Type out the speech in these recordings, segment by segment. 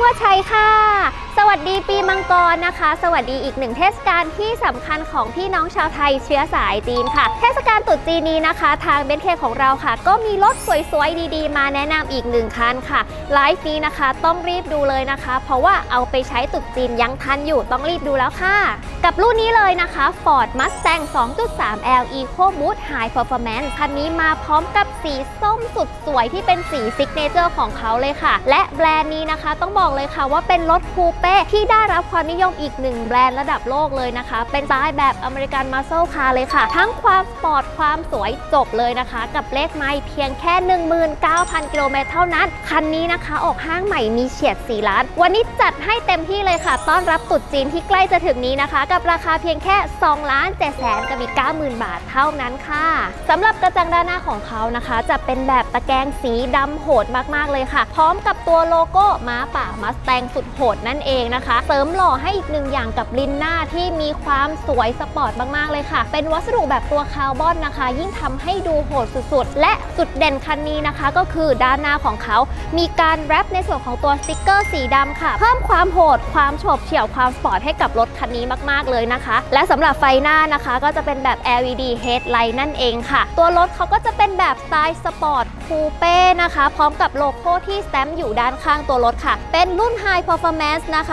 พ่อชัยค่ะสวัสดีปีมังกรนะคะสวัสดีอีกหนึ่งเทศกาลที่สำคัญของพี่น้องชาวไทยเชื้อสายจีนค่ะเทศกาลตรุษจีนนี้นะคะทางเบนซ์เคของเราค่ะก็มีรถสวยๆดีๆมาแนะนำอีก1คันค่ะไลฟ์นี้นะคะต้องรีบดูเลยนะคะเพราะว่าเอาไปใช้ตรุษจีนยังทันอยู่ต้องรีบดูแล้วค่ะกับรุ่นนี้เลยนะคะ Ford Mustang 2.3L Eco Boost High Performance คันนี้มาพร้อมกับสีส้มสุดสวยที่เป็นสีซิกเนเจอร์ของเขาเลยค่ะและแบรนด์นี้นะคะต้องบอกเลยค่ะว่าเป็นรถคูเป้ที่ได้รับความนิยมอีก1แบรนด์ระดับโลกเลยนะคะเป็นสไตล์แบบอเมริกันมัสเซิลคาร์เลยค่ะทั้งความสปอร์ตความสวยจบเลยนะคะกับเลขไมล์เพียงแค่ 19,000 กิโลเมตรเท่านั้นคันนี้นะคะออกห้างใหม่มีเฉียด4 ล้านวันนี้จัดให้เต็มที่เลยค่ะต้อนรับตรุษจีนที่ใกล้จะถึงนี้นะคะกับราคาเพียงแค่2,700,000กับอีก 90,000 บาทเท่านั้นค่ะสำหรับกระจังด้านหน้าของเขานะคะจะเป็นแบบตะแกรงสีดำโหดมากๆเลยค่ะพร้อมกับตัวโลโก้ม้าป่ามัสแตงสุดโหดนั่นเองนะคะเสริมหล่อให้อีก1อย่างกับลิ้นหน้าที่มีความสวยสปอร์ตมากๆเลยค่ะเป็นวัสดุแบบตัวคาร์บอนนะคะยิ่งทำให้ดูโหดสุดๆและจุดเด่นคันนี้นะคะก็คือด้านหน้าของเขามีการแรปในส่วนของตัวสติ๊กเกอร์สีดำค่ะเพิ่มความโหดความโฉบเฉี่ยวความสปอร์ตให้กับรถคันนี้มากๆเลยนะคะและสำหรับไฟหน้านะคะก็จะเป็นแบบ LED headlight นั่นเองค่ะตัวรถเขาก็จะเป็นแบบสไตล์สปอร์ตคูเป้นะคะพร้อมกับโลโก้ที่สแตมป์อยู่ด้านข้างตัวรถค่ะเป็นรุ่น High Performance นะคะ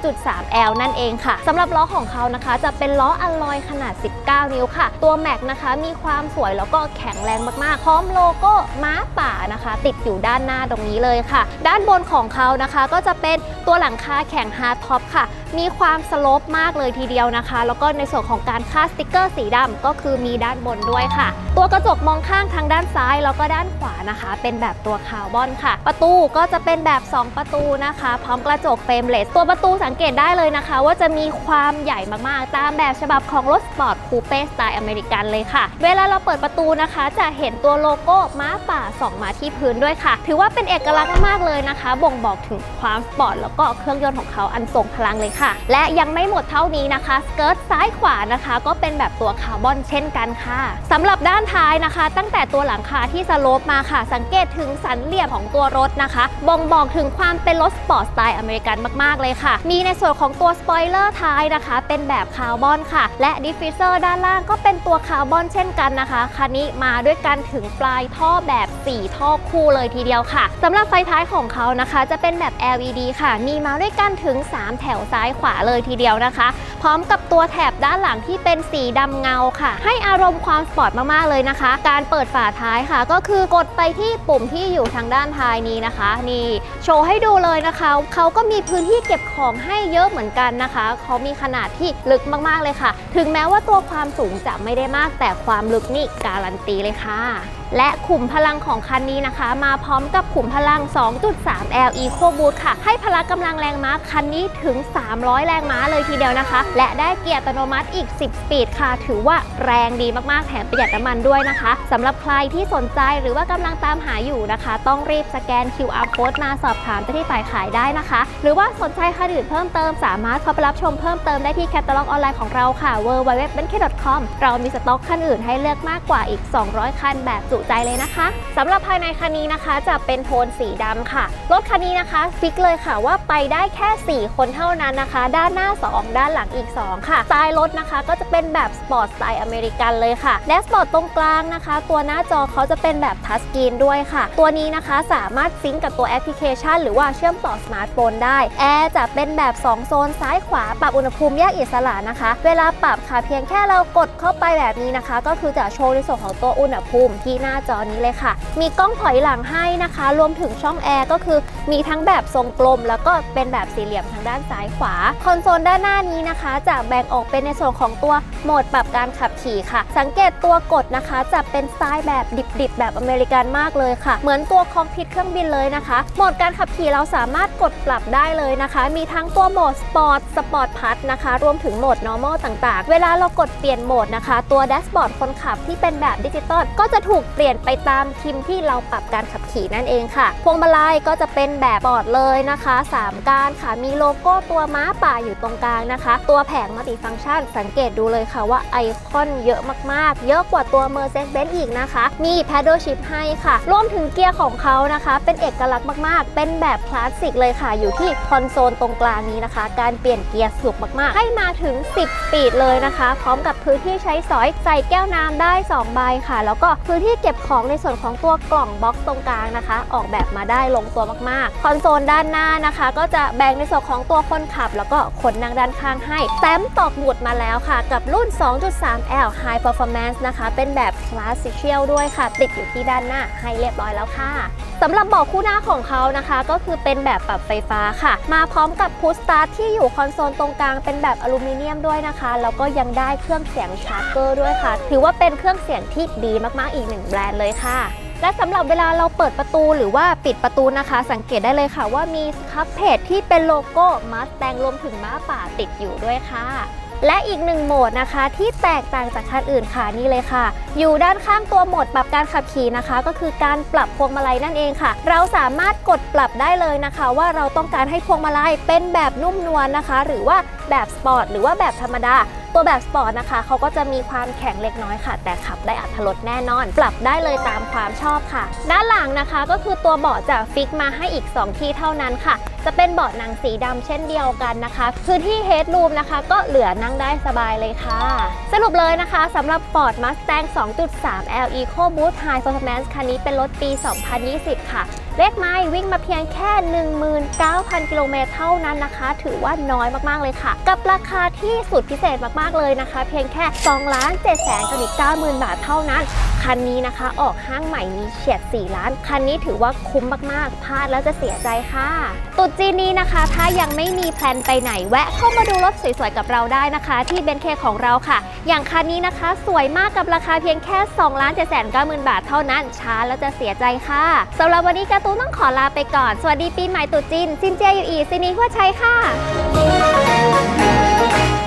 2.3L นั่นเองค่ะสำหรับล้อของเขานะคะจะเป็นล้ออลลอยขนาด19 นิ้วค่ะตัวแม็กนะคะมีความสวยแล้วก็แข็งแรงมากๆพร้อมโลโก้ม้าป่านะคะติดอยู่ด้านหน้าตรงนี้เลยค่ะด้านบนของเขานะคะก็จะเป็นตัวหลังคาแข็งฮาร์ดท็อปค่ะมีความสโลปมากเลยทีเดียวนะคะแล้วก็ในส่วนของการคาดสติ๊กเกอร์สีดำก็คือมีด้านบนด้วยค่ะตัวกระจกมองข้างทางด้านซ้ายแล้วก็ด้านขวานะคะเป็นแบบตัวคาร์บอนค่ะประตูก็จะเป็นแบบ2ประตูนะคะพร้อมกระจกเฟรมเลสตัวประตูสังเกตได้เลยนะคะว่าจะมีความใหญ่มากๆตามแบบฉบับของรถสปอร์ตคูเป้สไตล์อเมริกันเลยค่ะเวลาเราเปิดประตูนะคะจะเห็นตัวโลโก้ม้าป่าส่องมาที่พื้นด้วยค่ะถือว่าเป็นเอกลักษณ์มากเลยนะคะบ่งบอกถึงความสปอร์ตแล้วก็เครื่องยนต์ของเขาอันทรงพลังเลยค่ะและยังไม่หมดเท่านี้นะคะสเกิร์ตซ้ายขวานะคะก็เป็นแบบตัวคาร์บอนเช่นกันค่ะสำหรับด้านท้ายนะคะตั้งแต่ตัวหลังคาที่สโลปมาค่ะสังเกตถึงสันเหลี่ยมของตัวรถนะคะบ่งบอกถึงความเป็นรถสปอร์ตสไตล์อเมริกันมากๆเลยค่ะมีในส่วนของตัวสปอยเลอร์ท้ายนะคะเป็นแบบคาร์บอนค่ะและดิฟฟิวเซอร์ด้านล่างก็เป็นตัวคาร์บอนเช่นกันนะคะคันนี้มาด้วยกันถึงปลายท่อแบบ4ท่อคู่เลยทีเดียวค่ะสำหรับไฟท้ายของเขานะคะจะเป็นแบบ LED ค่ะมีมาด้วยกันถึง3แถวซ้ายขวาเลยทีเดียวนะคะพร้อมกับตัวแถบด้านหลังที่เป็นสีดำเงาค่ะให้อารมณ์ความสปอร์ตมากๆเลยนะคะการเปิดฝาท้ายค่ะก็คือกดไปที่ปุ่มที่อยู่ทางด้านท้ายนี้นะคะนี่โชว์ให้ดูเลยนะคะเขาก็มีพื้นที่เก็บของให้เยอะเหมือนกันนะคะเขามีขนาดที่ลึกมากๆเลยค่ะถึงแม้ว่าตัวความสูงจะไม่ได้มากแต่ความลึกนี่การันตีเลยค่ะและขุมพลังของคันนี้นะคะมาพร้อมกับขุมพลัง 2.3L Eco Boost ค่ะให้พละกำลังแรงม้าคันนี้ถึง300แรงม้าเลยทีเดียวนะคะและได้เกียร์อัตโนมัติอีก10สปีดค่ะถือว่าแรงดีมากๆแถมประหยัดน้ำมันด้วยนะคะสำหรับใครที่สนใจหรือว่ากำลังตามหาอยู่นะคะต้องรีบสแกน QR Code มาสอบถามที่ฝ่ายขายได้นะคะหรือว่าสนใจคันอื่นเพิ่มเติมสามารถเข้าไปรับชมเพิ่มเติมได้ที่แคตตาล็อกออนไลน์ของเราค่ะ www.benz.com เรามีสต็อกคันอื่นให้เลือกมากกว่าอีก200คันแบบจุใจเลยนะคะสำหรับภายในคันนี้นะคะจะเป็นโทนสีดำค่ะรถคันนี้นะคะฟิกเลยค่ะว่าไปได้แค่4คนเท่านั้นนะคะด้านหน้า2ด้านหลังอีก2ค่ะสไตล์รถนะคะก็จะเป็นแบบสปอร์ตสไตล์อเมริกันเลยค่ะแดชบอร์ดตรงกลางนะคะตัวหน้าจอเขาจะเป็นแบบทัชสกรีนด้วยค่ะตัวนี้นะคะสามารถซิงก์กับตัวแอปพลิเคชันหรือว่าเชื่อมต่อสมาร์ทโฟนได้แอร์จะเป็นแบบ2โซนซ้ายขวาปรับอุณหภูมิแยกอิสระนะคะเวลาปรับค่ะเพียงแค่เรากดเข้าไปแบบนี้นะคะก็คือจะโชว์ในส่วนของตัวอุณหภูมิที่หน้าจอนี้เลยค่ะมีกล้องถอยหลังให้นะคะรวมถึงช่องแอร์ก็คือมีทั้งแบบทรงกลมแล้วก็เป็นแบบสี่เหลี่ยมทางด้านซ้ายขวาคอนโซลด้านหน้านี้นะคะจะแบ่งออกเป็นในส่วนของตัวโหมดปรับการขับขี่ค่ะสังเกตตัวกดนะคะจะเป็นสไตล์แบบดิบๆแบบอเมริกันมากเลยค่ะเหมือนตัวคอกพิทเครื่องบินเลยนะคะโหมดการขับขี่เราสามารถกดปรับได้เลยนะคะมีทั้งตัวโหมดสปอร์ตพัทนะคะรวมถึงโหมด normal ต่างๆเวลาเรากดเปลี่ยนโหมดนะคะตัวแดชบอร์ดคนขับที่เป็นแบบดิจิตอลก็จะถูกเปลี่ยนไปตามทิมที่เราปรับการขับขี่นั่นเองค่ะพวงมาลัยก็จะเป็นแบบบอร์ดเลยนะคะ3ก้านค่ะมีโลโก้ตัวม้าป่าอยู่ตรงกลางนะคะตัวแผงมัลติฟังก์ชันสังเกตดูเลยค่ะว่าไอคอนเยอะมากๆเยอะกว่าตัว Mercedes-Benz อีกนะคะมี Paddle Shift ให้ค่ะรวมถึงเกียร์ของเขานะคะเป็นเอกลักษณ์มากๆเป็นแบบคลาสสิกเลยค่ะอยู่ที่คอนโซลตรงกลางนี้นะคะการเปลี่ยนเกียร์สุกมากๆให้มาถึง10สปีดเลยนะคะพร้อมกับพื้นที่ใช้สอยใส่แก้วน้ำได้2ใบค่ะแล้วก็พื้นที่เก็บของในส่วนของตัวกล่องบ็อกซ์ตรงกลางนะคะออกแบบมาได้ลงตัวมากๆคอนโซลด้านหน้านะคะก็จะแบ่งในส่วนของตัวคนขับแล้วก็คนนั่งด้านข้างให้แต้มตอกหมุดมาแล้วค่ะกับรุ่น 2.3L High Performance นะคะเป็นแบบ Classical ด้วยค่ะติดอยู่ที่ด้านหน้าให้เรียบร้อยแล้วค่ะสำหรับเบาะคู่หน้าของเขานะคะก็คือเป็นแบบปรับไฟฟ้าค่ะมาพร้อมกับพุชสตาร์ทที่อยู่คอนโซลตรงกลางเป็นแบบอลูมิเนียมด้วยนะคะแล้วก็ยังได้เครื่องเสียงชาร์เกอร์ด้วยค่ะถือว่าเป็นเครื่องเสียงที่ดีมากๆอีกหนึ่งแบรนด์เลยค่ะและสำหรับเวลาเราเปิดประตูหรือว่าปิดประตูนะคะสังเกตได้เลยค่ะว่ามีคัพเพจที่เป็นโลโก้มัสแตงรวมถึงม้าป่าติดอยู่ด้วยค่ะและอีกหนึ่งโหมดนะคะที่แตกต่างจากคันอื่นค่ะนี่เลยค่ะอยู่ด้านข้างตัวโหมดปรับการขับขี่นะคะก็คือการปรับพวงมาลัยนั่นเองค่ะเราสามารถกดปรับได้เลยนะคะว่าเราต้องการให้พวงมาลัยเป็นแบบนุ่มนวลนะคะหรือว่าแบบสปอร์ตหรือว่าแบบธรรมดาตัวแบบสปอร์ตนะคะเขาก็จะมีความแข็งเล็กน้อยค่ะแต่ขับได้อรรถรสแน่นอนปรับได้เลยตามความชอบค่ะด้านหลังนะคะก็คือตัวเบาะจะฟิกมาให้อีก2ที่เท่านั้นค่ะจะเป็นเบาะหนังสีดำเช่นเดียวกันนะคะพื้นที่เฮดรูมนะคะก็เหลือนั่งได้สบายเลยค่ะสรุปเลยนะคะสำหรับ Ford Mustang 2.3L EcoBoost High Performance คันนี้เป็นรถปี 2020 ค่ะเลขไมล์วิ่งมาเพียงแค่ 19,000 กิโลเมตรเท่านั้นนะคะถือว่าน้อยมากๆเลยค่ะกับราคาที่สุดพิเศษมากๆเลยนะคะเพียงแค่ 2,790,000 บาทเท่านั้นคันนี้นะคะออกห้างใหม่มีเฉียด4ล้านคันนี้ถือว่าคุ้มมากๆพลาดแล้วจะเสียใจค่ะตรุษจีนนี้นะคะถ้ายังไม่มีแพลนไปไหนแวะเข้ามาดูรถสวยๆกับเราได้นะคะที่เบนซ์เคของเราค่ะอย่างคันนี้นะคะสวยมากกับราคาเพียงแค่ 2,790,000 บาทเท่านั้นช้าแล้วจะเสียใจค่ะสำหรับวันนี้การ์ตูนต้องขอลาไปก่อนสวัสดีปีใหม่ตรุษจีนซินเจียอยู่อีซินีหัวชัยค่ะ